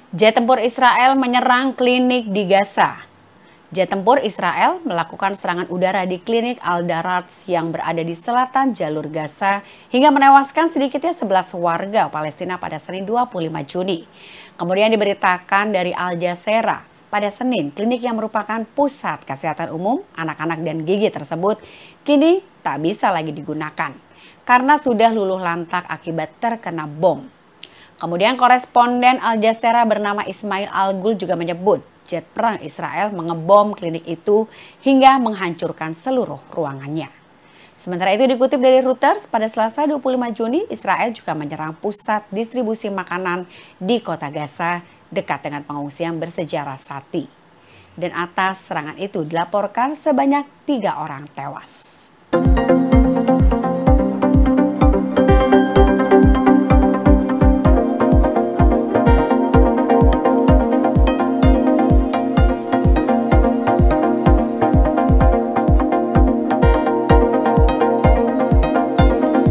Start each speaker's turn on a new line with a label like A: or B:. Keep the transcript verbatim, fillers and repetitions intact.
A: Jet tempur Israel menyerang klinik di Gaza. Jet tempur Israel melakukan serangan udara di klinik Al-Daraj yang berada di selatan Jalur Gaza hingga menewaskan sedikitnya sebelas warga Palestina pada Senin dua puluh lima Juni. Kemudian diberitakan dari Al-Jazeera pada Senin, klinik yang merupakan pusat kesehatan umum, anak-anak dan gigi tersebut kini tak bisa lagi digunakan karena sudah luluh lantak akibat terkena bom. Kemudian Koresponden Al-Jazeera bernama Ismail Al-Gul juga menyebut jet perang Israel mengebom klinik itu hingga menghancurkan seluruh ruangannya. Sementara itu dikutip dari Reuters, pada Selasa dua puluh lima Juni, Israel juga menyerang pusat distribusi makanan di kota Gaza dekat dengan pengungsian bersejarah Sati. Dan atas serangan itu dilaporkan sebanyak tiga orang tewas.